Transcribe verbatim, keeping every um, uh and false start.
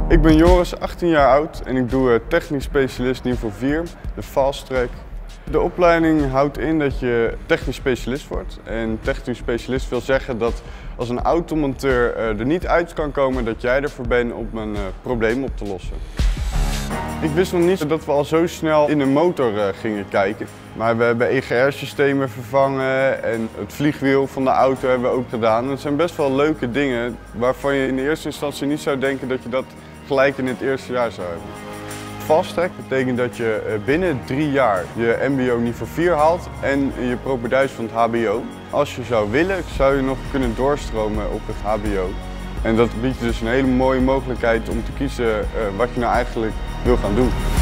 Ik ben Joris, achttien jaar oud en ik doe technisch specialist niveau vier, de Fast Track. De opleiding houdt in dat je technisch specialist wordt. En technisch specialist wil zeggen dat als een automonteur er niet uit kan komen, dat jij ervoor bent om een probleem op te lossen. Ik wist nog niet dat we al zo snel in de motor gingen kijken. Maar we hebben E G R-systemen vervangen en het vliegwiel van de auto hebben we ook gedaan. Dat zijn best wel leuke dingen waarvan je in de eerste instantie niet zou denken dat je dat gelijk in het eerste jaar zou hebben. Fast Track betekent dat je binnen drie jaar je M B O niveau vier haalt en je propedeuse van het H B O. Als je zou willen, zou je nog kunnen doorstromen op het H B O. En dat biedt je dus een hele mooie mogelijkheid om te kiezen wat je nou eigenlijk wil gaan doen.